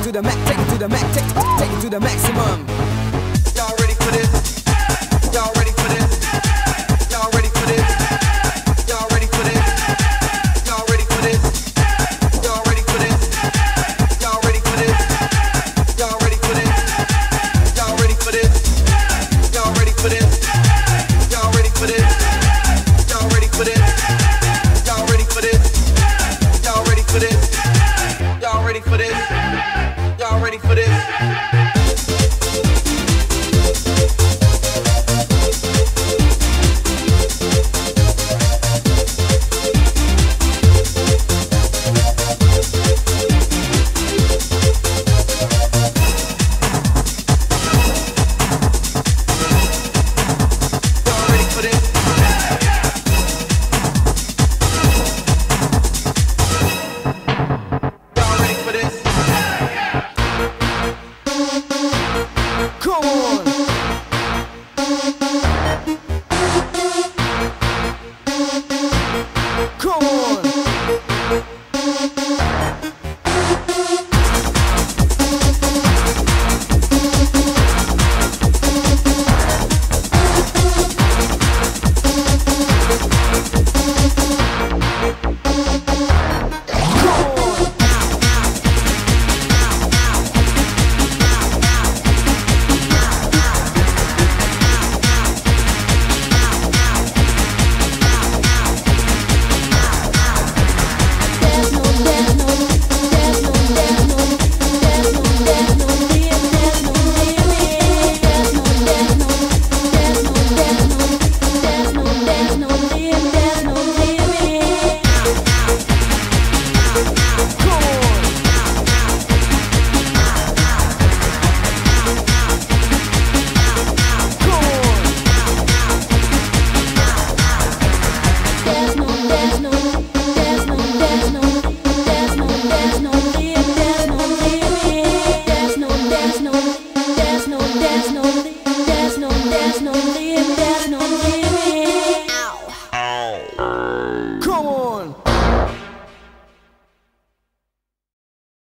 to the max, take it to the max, take it to the maximum. Y'all ready for this? Y'all ready for this? Y'all ready for this? Y'all ready for this? Y'all ready for this? Y'all ready for this? Y'all ready for this? Y'all ready for this? Y'all ready for this? Y'all ready for this? Y'all ready for this? Y'all ready for this? Y'all ready for this? Y'all ready for this? Y'all ready for this? Y'all ready for this? Come on.